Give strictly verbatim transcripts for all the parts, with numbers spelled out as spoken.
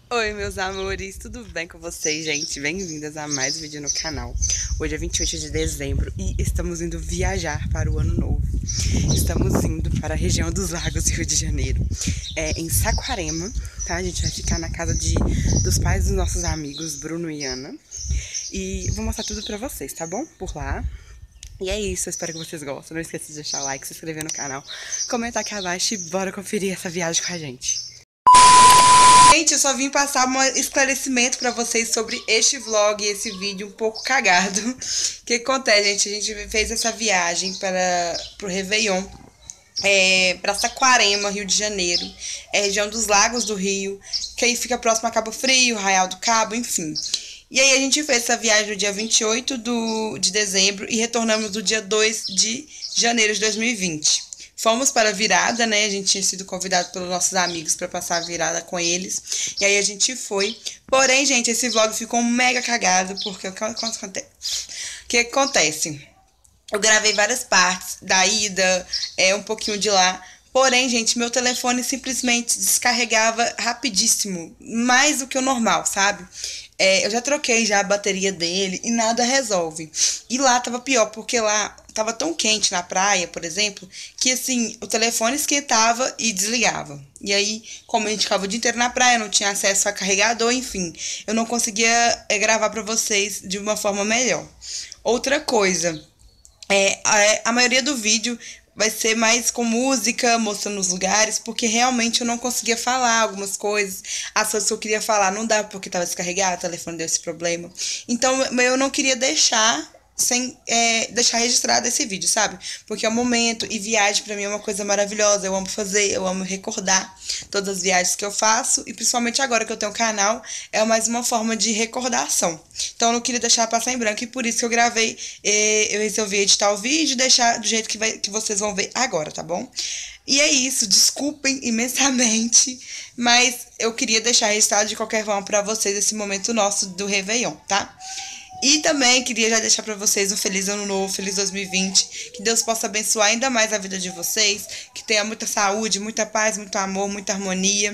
Oi, meus amores, tudo bem com vocês, gente? Bem-vindas a mais um vídeo no canal. Hoje é vinte e oito de dezembro e estamos indo viajar para o Ano Novo. Estamos indo para a região dos Lagos, Rio de Janeiro, é, em Saquarema, tá? A gente vai ficar na casa de, dos pais dos nossos amigos, Bruno e Ana. E vou mostrar tudo pra vocês, tá bom? Por lá. E é isso, eu espero que vocês gostem. Não esqueça de deixar o like, se inscrever no canal, comentar aqui abaixo e bora conferir essa viagem com a gente. Gente, eu só vim passar um esclarecimento pra vocês sobre este vlog e esse vídeo um pouco cagado. O que acontece, gente? A gente fez essa viagem para pro Réveillon, é, pra Saquarema, Rio de Janeiro. É a região dos Lagos do Rio, que aí fica próximo a Cabo Frio, Arraial do Cabo, enfim. E aí a gente fez essa viagem no dia vinte e oito de dezembro e retornamos no dia dois de janeiro de dois mil e vinte. Fomos para a virada, né? A gente tinha sido convidado pelos nossos amigos para passar a virada com eles. E aí a gente foi. Porém, gente, esse vlog ficou mega cagado, porque o que acontece? O que acontece? Eu gravei várias partes da ida, é, um pouquinho de lá. Porém, gente, meu telefone simplesmente descarregava rapidíssimo. Mais do que o normal, sabe? É, eu já troquei já a bateria dele e nada resolve. E lá tava pior, porque lá tava tão quente na praia, por exemplo, que assim, o telefone esquentava e desligava. E aí, como a gente ficava o dia inteiro na praia, não tinha acesso a carregador, enfim, eu não conseguia é, gravar pra vocês de uma forma melhor. Outra coisa, é, a, a maioria do vídeo vai ser mais com música, mostrando os lugares, porque realmente eu não conseguia falar algumas coisas. As coisas que eu queria falar não dava porque estava descarregado, o telefone deu esse problema. Então eu não queria deixar sem é, deixar registrado esse vídeo, sabe? Porque é um momento e viagem pra mim é uma coisa maravilhosa. Eu amo fazer, eu amo recordar todas as viagens que eu faço. E principalmente agora que eu tenho um canal, é mais uma forma de recordação. Então eu não queria deixar passar em branco e por isso que eu gravei, eh, eu resolvi editar o vídeo e deixar do jeito que, vai, que vocês vão ver agora, tá bom? E é isso, desculpem imensamente, mas eu queria deixar registrado de qualquer forma pra vocês esse momento nosso do Réveillon, tá? E também queria já deixar pra vocês um feliz ano novo, feliz dois mil e vinte, que Deus possa abençoar ainda mais a vida de vocês, que tenha muita saúde, muita paz, muito amor, muita harmonia,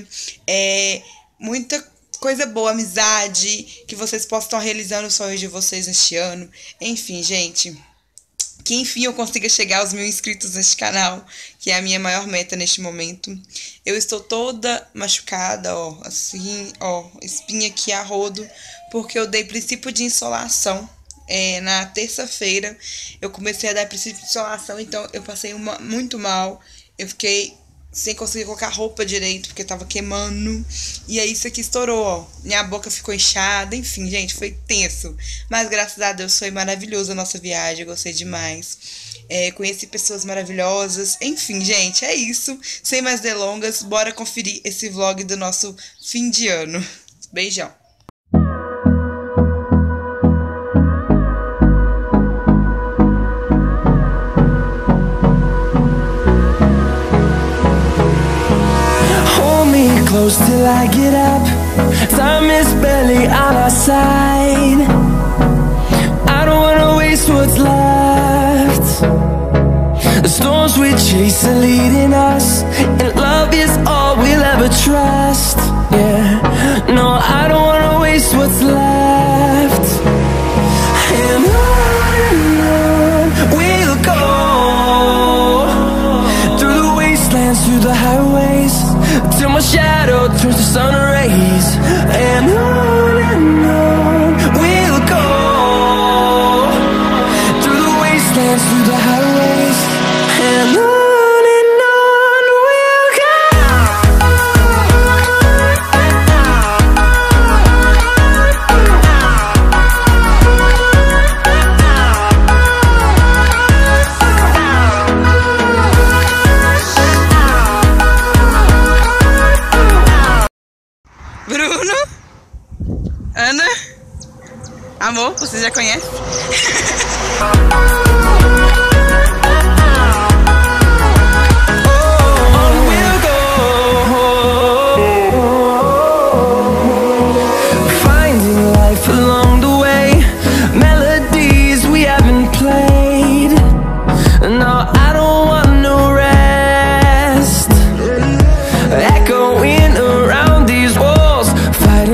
é, muita coisa boa, amizade, que vocês possam estar realizando os sonhos de vocês neste ano. Enfim, gente, que enfim eu consiga chegar aos mil inscritos neste canal, que é a minha maior meta neste momento. Eu estou toda machucada, ó, assim, ó, espinha aqui a rodo, porque eu dei princípio de insolação. É, na terça-feira eu comecei a dar princípio de insolação, então eu passei uma, muito mal. Eu fiquei sem conseguir colocar roupa direito, porque tava queimando. E aí isso aqui estourou, ó. Minha boca ficou inchada, enfim, gente, foi tenso. Mas graças a Deus foi maravilhoso a nossa viagem, eu gostei demais. É, conheci pessoas maravilhosas. Enfim, gente, é isso. Sem mais delongas, bora conferir esse vlog do nosso fim de ano. Beijão. Close till I get up. Time is barely on our side. I don't wanna waste what's left. The storms we chase are leading us, and love is all we'll ever trust. Yeah, no, I don't wanna waste what's left. And on and on we'll go, through the wastelands, through the highways, till my shadow turns to sun rays. And on and on we'll go, through the wastelands, through the highways. And on and on we'll go. Bruno, Ana, amor, você já conhece? Finding life along the way, melodies we haven't played. No, I don't want no rest. Echoing around these walls, fighting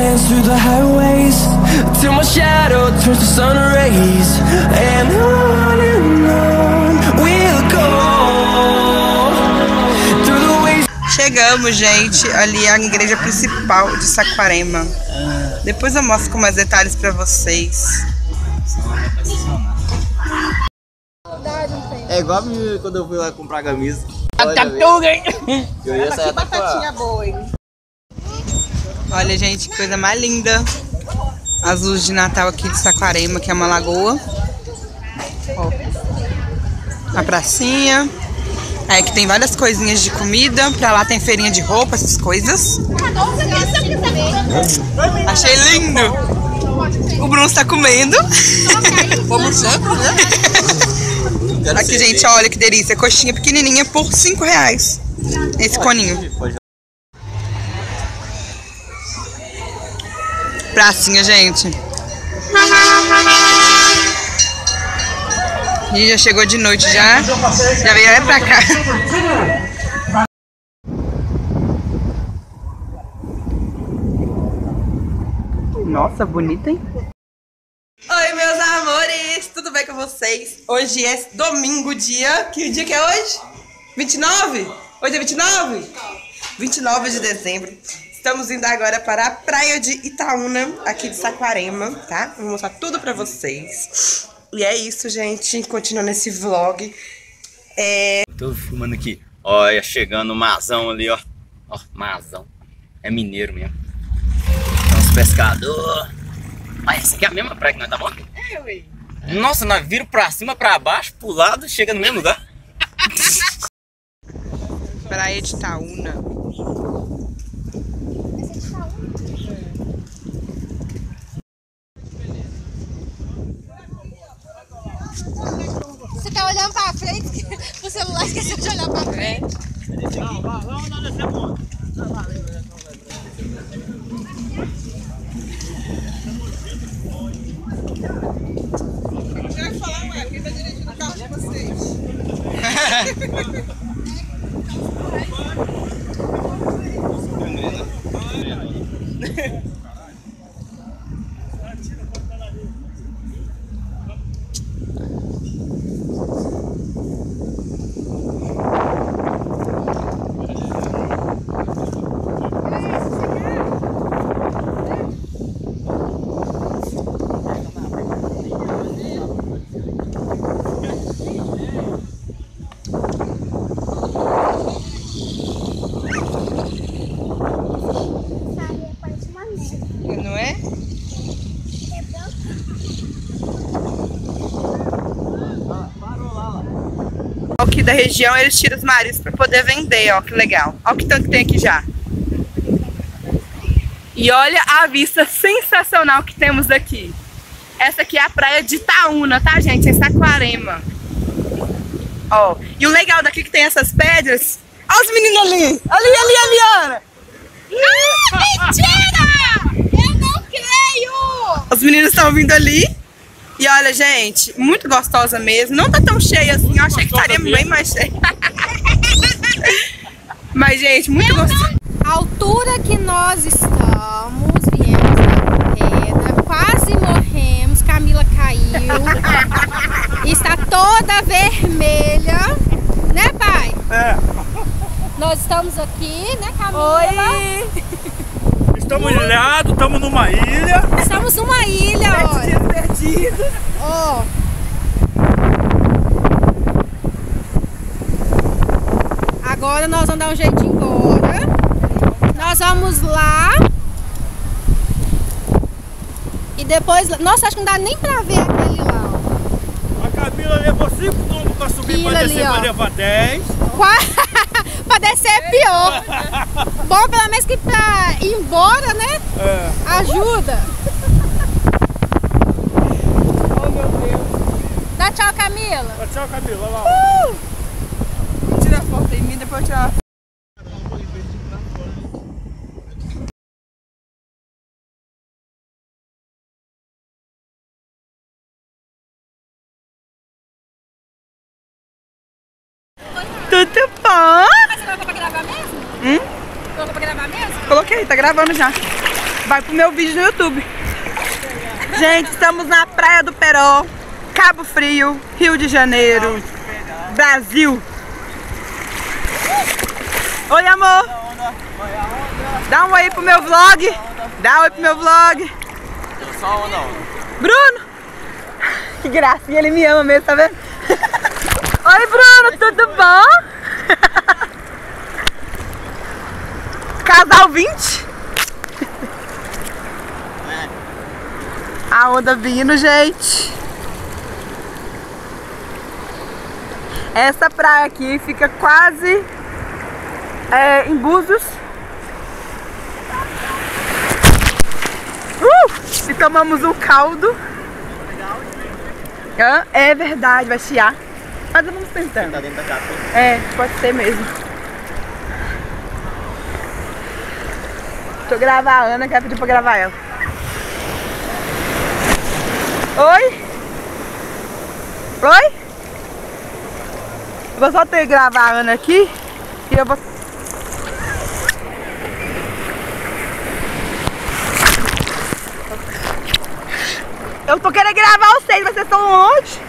dance through the highways till my shadow turns to sun rays, and on and on we'll go through the ways. Chegamos, gente, ali é a igreja principal de Saquarema. Depois eu mostro com mais detalhes pra vocês. É igual quando eu fui lá comprar camisa. Tartaruga, hein? Eu ia sair até batatinha boa, hein? Olha, gente, que coisa mais linda. As luzes de Natal aqui de Saquarema, que é uma lagoa. Ó, a pracinha. Aí aqui tem várias coisinhas de comida. Pra lá tem feirinha de roupa, essas coisas. Achei lindo. O Bruno está comendo. Como sempre, né? Aqui, gente, olha que delícia. Coxinha pequenininha por cinco reais. Esse coninho. Pracinha, gente. E já chegou de noite já. Já veio até pra cá. Nossa, bonita, hein? Oi, meus amores! Tudo bem com vocês? Hoje é domingo, dia... Que dia que é hoje? vinte e nove? Hoje é vinte e nove? vinte e nove de dezembro. Estamos indo agora para a praia de Itaúna, aqui de Saquarema, tá? Vou mostrar tudo pra vocês. E é isso, gente. Continuando esse vlog. É... Tô filmando aqui. Olha, chegando o Mazão ali, ó. Ó, Mazão. É mineiro mesmo. Tem uns pescadores. Olha, essa aqui é a mesma praia que nós tá bom? É, ué. Nossa, nós vira pra cima, pra baixo, pro lado, chega no mesmo lugar. Praia de Itaúna. Você tá olhando pra frente, o celular esqueceu de olhar pra frente. Não, vamos lá descer a ponta. Já vai falar, ué, quem tá dirigindo o carro de vocês? Não é? Aqui da região eles tiram os mariscos para poder vender, ó, que legal. Olha o que tanto tem aqui já. E olha a vista sensacional que temos daqui. Essa aqui é a praia de Itaúna, tá, gente? Em Saquarema. Ó, e o legal daqui que tem essas pedras. Olha os meninos ali! Ali, ali, ali, Ana! Ah, mentira! Eu não creio! Os meninos estão vindo ali. E olha, gente, muito gostosa mesmo. Não tá tão cheia assim, eu achei que estaria bem mais cheia. Mas, gente, muito gostosa. A altura que nós estamos, viemos da pedra, quase morremos, Camila caiu. Está toda vermelha, né, pai? É. Nós estamos aqui, né, Camila? Oi! Estamos ilhados, estamos numa ilha. Estamos numa ilha, olha. Perdidos. Ó. Agora nós vamos dar um jeito de ir embora. Nós vamos lá. E depois... Nossa, acho que não dá nem pra ver aquele lá, ó. A Camila levou cinco tumbos pra subir, Fila pra ali, descer, ó. pra levar dez. Pra descer é pior. Bom, pelo menos que pra ir embora, né? É. Ajuda. Oh, meu Deus. Dá tchau, Camila. Tchau, Camila. Olha lá. Uh! Tira a foto em mim, depois eu tirar a foto. Tudo bom? Mas você colocou pra gravar mesmo? Hum? Colocou pra gravar mesmo? Coloquei, tá gravando já. vai pro meu vídeo no YouTube. Gente, estamos na Praia do Peró, Cabo Frio, Rio de Janeiro, Brasil. Oi, amor. Dá um oi pro meu vlog. Dá um oi pro meu vlog. Só onda, onda. Bruno. Que gracinha, ele me ama mesmo, tá vendo? Oi, Bruno, tudo bom? Casal vinte. A onda vindo, gente. Essa praia aqui fica quase é, em Búzios. Uh! E tomamos um caldo. Ah, é verdade, vai chiar. Mas vamos tentando. Tá dentro da capa. É, pode ser mesmo. Deixa eu gravar a Ana, quero pedir pra gravar ela. Oi? Oi? Eu vou só ter que gravar a Ana aqui e eu vou... Eu tô querendo gravar vocês, mas vocês estão onde?